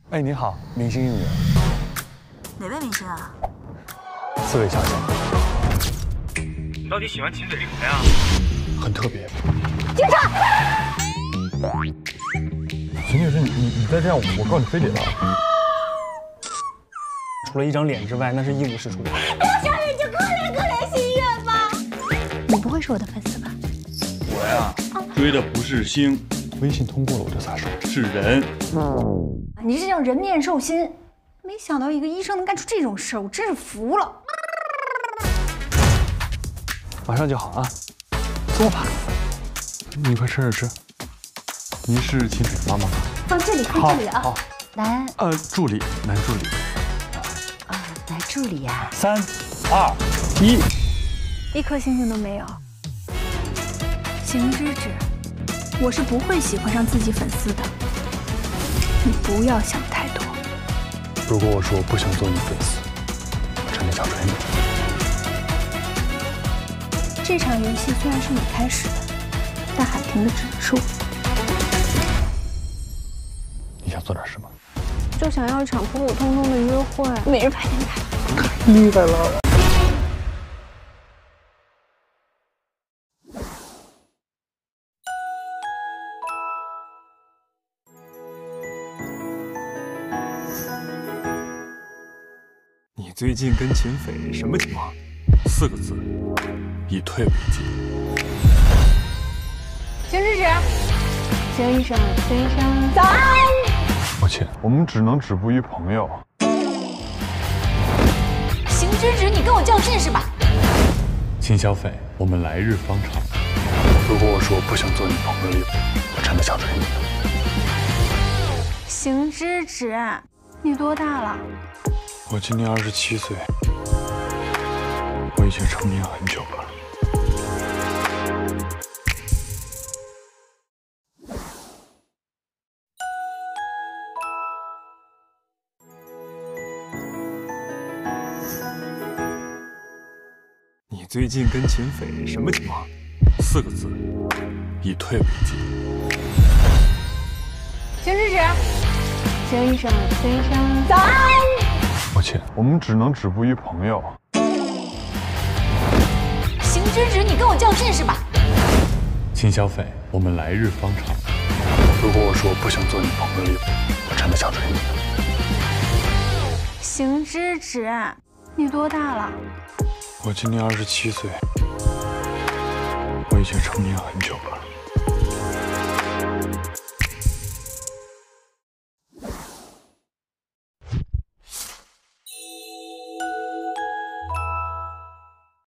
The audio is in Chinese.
哎，你好，明星应援。 哪位明星啊 4位小姐。 你到底喜欢秦嘴什么呀？ 很特别。 警察！ 秦女士，你再这样，我告你非礼了。除了一张脸之外，那是一无是处。 小雨就可怜心愿吧。你不会是我的粉丝吧？ 我呀，追的不是星， 微信通过了我就撒手。 是人。 你这叫人面兽心。没想到一个医生能干出这种事儿，我真是服了。 马上就好啊，坐吧。你快吃着吃。您是秦水的妈妈吗？ 放这里，放这里啊。 好， 男助理，男助理。 男助理呀。 3、2、1， 一颗星星都没有。邢芝芝，我是不会喜欢上自己粉丝的。你不要想太多。 如果我说我不想做你粉丝，我真的想追你。 这场游戏虽然是你开始的，但喊停的只是我。 你想做点什么？ 就想要一场普普通通的约会，每日排练台。 太厉害了！ 你最近跟秦斐什么情况？4个字，以退为进。 邢芝芝，邢医生，邢医生，早安。 抱歉，我们只能止步于朋友。 邢芝芝，你跟我较劲是吧？ 秦小斐，我们来日方长。 如果我说我不想做你朋友，我真的想追你。 邢芝芝，你多大了？ 我今年27岁，我已经成年很久了。 你最近跟秦斐什么情况？4个字，以退为进。 邢芝芝，邢医生，邢医生，早安。 抱歉，我们只能止步于朋友。 邢芝芝，你跟我较劲是吧？ 秦小斐，我们来日方长。 如果我说我不想做你朋友，我真的想追你。 邢芝芝，你多大了？ 我今年27岁，我已经成年很久了。